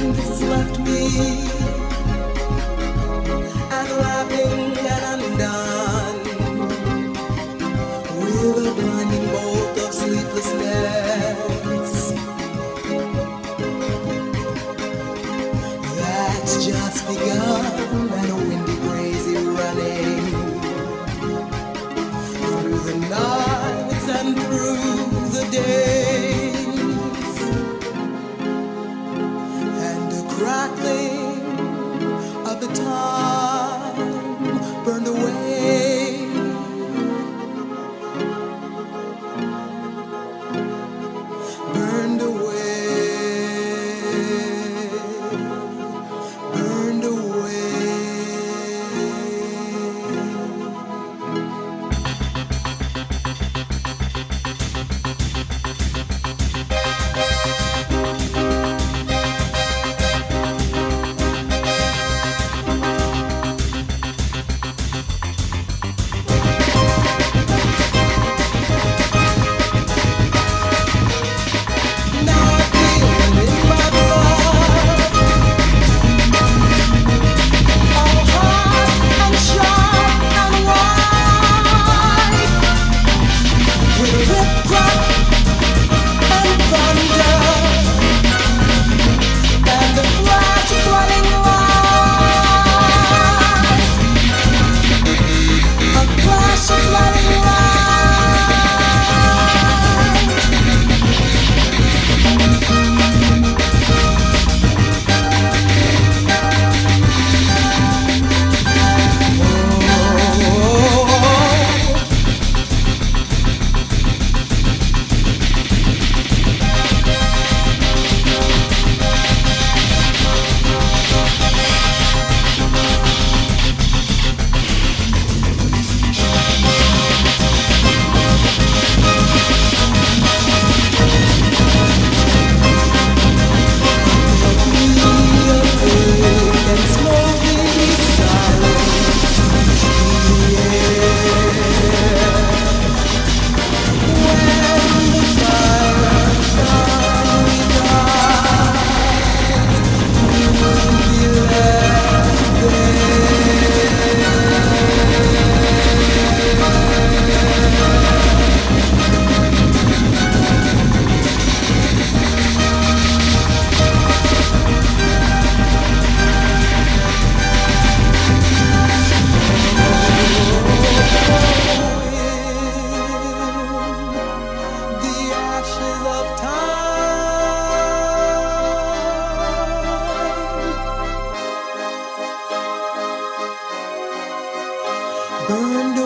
this has left me, and laughing and undone, with a blinding bolt of sleeplessness that's just begun, and a windy crazy running through the nights and through the days, and a crackling of the time burned away, burned away, burned away. Now I feel it in my blood, all hot and sharp and wide, with a rip crack and thunder, and the flash of flooding light, a flash of flooding light. The ashes of time burned